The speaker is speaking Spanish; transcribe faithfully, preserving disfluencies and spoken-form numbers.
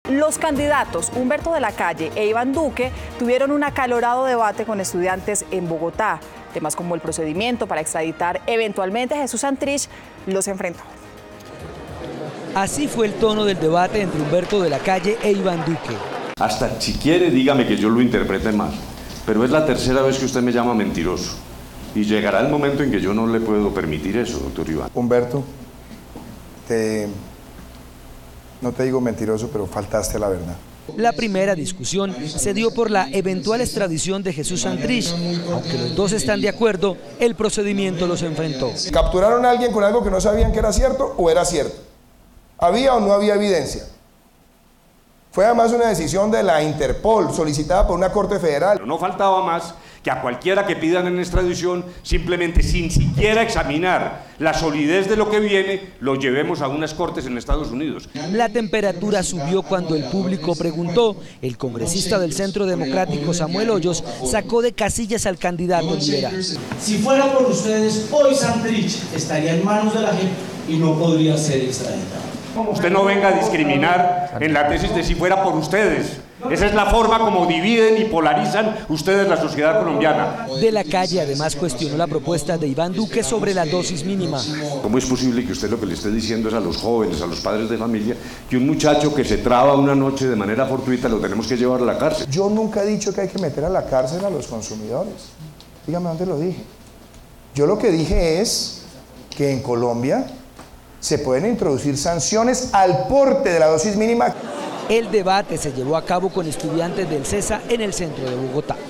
Los candidatos Humberto de la Calle e Iván Duque tuvieron un acalorado debate con estudiantes en Bogotá. Temas como el procedimiento para extraditar eventualmente a Jesús Santrich los enfrentó. Así fue el tono del debate entre Humberto de la Calle e Iván Duque. Hasta si quiere, dígame que yo lo interprete mal, pero es la tercera vez que usted me llama mentiroso. Y llegará el momento en que yo no le puedo permitir eso, doctor Iván. Humberto, te... no te digo mentiroso, pero faltaste a la verdad. La primera discusión se dio por la eventual extradición de Jesús Santrich. Aunque los dos están de acuerdo, el procedimiento los enfrentó. ¿Capturaron a alguien con algo que no sabían que era cierto o era cierto? ¿Había o no había evidencia? Fue además una decisión de la Interpol, solicitada por una corte federal. No faltaba más que a cualquiera que pidan en extradición, simplemente sin siquiera examinar la solidez de lo que viene, lo llevemos a unas cortes en Estados Unidos. La temperatura subió cuando el público preguntó. El congresista del Centro Democrático, Samuel Hoyos, sacó de casillas al candidato liberal. Si fuera por ustedes, hoy Santrich estaría en manos de la gente y no podría ser extraditado. Usted no venga a discriminar en la tesis de si fuera por ustedes. Esa es la forma como dividen y polarizan ustedes la sociedad colombiana. De la Calle además cuestionó la propuesta de Iván Duque sobre la dosis mínima. ¿Cómo es posible que usted lo que le esté diciendo es a los jóvenes, a los padres de familia, que un muchacho que se traba una noche de manera fortuita lo tenemos que llevar a la cárcel? Yo nunca he dicho que hay que meter a la cárcel a los consumidores. Dígame dónde lo dije. Yo lo que dije es que en Colombia se pueden introducir sanciones al porte de la dosis mínima. El debate se llevó a cabo con estudiantes del CESA en el centro de Bogotá.